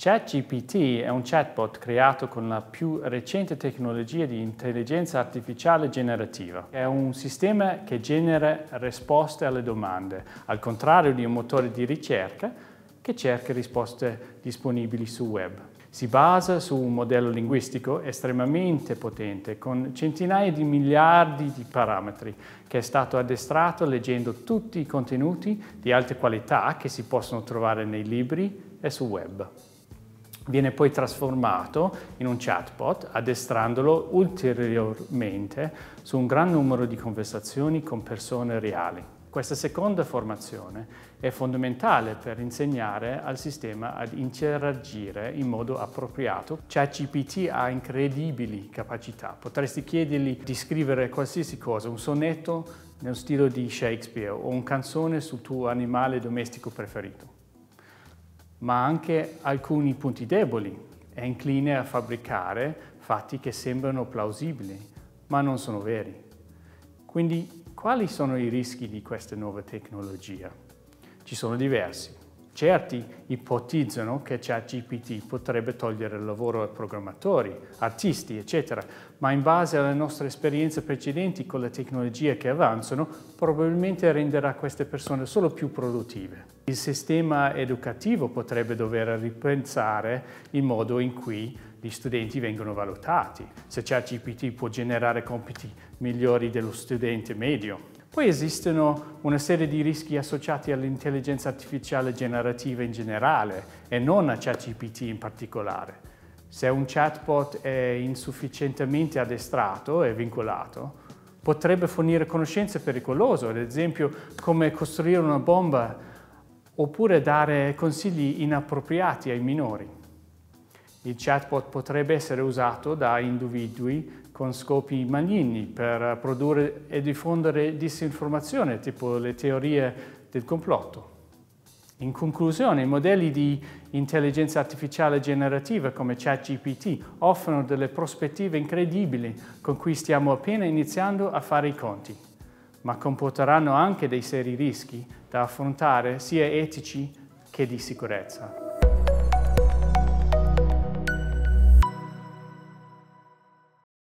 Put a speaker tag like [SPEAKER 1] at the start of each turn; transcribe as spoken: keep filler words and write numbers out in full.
[SPEAKER 1] ChatGPT è un chatbot creato con la più recente tecnologia di intelligenza artificiale generativa. È un sistema che genera risposte alle domande, al contrario di un motore di ricerca che cerca risposte disponibili sul web. Si basa su un modello linguistico estremamente potente, con centinaia di miliardi di parametri, che è stato addestrato leggendo tutti i contenuti di alta qualità che si possono trovare nei libri e sul web. Viene poi trasformato in un chatbot, addestrandolo ulteriormente su un gran numero di conversazioni con persone reali. Questa seconda formazione è fondamentale per insegnare al sistema ad interagire in modo appropriato. ChatGPT ha incredibili capacità. Potresti chiedergli di scrivere qualsiasi cosa, un sonetto nello stile di Shakespeare o una canzone sul tuo animale domestico preferito. Ma anche alcuni punti deboli. È incline a fabbricare fatti che sembrano plausibili, ma non sono veri. Quindi, quali sono i rischi di questa nuova tecnologia? Ci sono diversi. Certi ipotizzano che ChatGPT potrebbe togliere il lavoro ai programmatori, artisti, eccetera, ma in base alle nostre esperienze precedenti con le tecnologie che avanzano, probabilmente renderà queste persone solo più produttive. Il sistema educativo potrebbe dover ripensare il modo in cui gli studenti vengono valutati, se ChatGPT può generare compiti migliori dello studente medio. Poi esistono una serie di rischi associati all'intelligenza artificiale generativa in generale e non a ChatGPT in particolare. Se un chatbot è insufficientemente addestrato e vincolato, potrebbe fornire conoscenze pericolose, ad esempio come costruire una bomba oppure dare consigli inappropriati ai minori. Il chatbot potrebbe essere usato da individui con scopi maligni per produrre e diffondere disinformazione, tipo le teorie del complotto. In conclusione, i modelli di intelligenza artificiale generativa come ChatGPT offrono delle prospettive incredibili con cui stiamo appena iniziando a fare i conti, ma comporteranno anche dei seri rischi da affrontare sia etici che di sicurezza.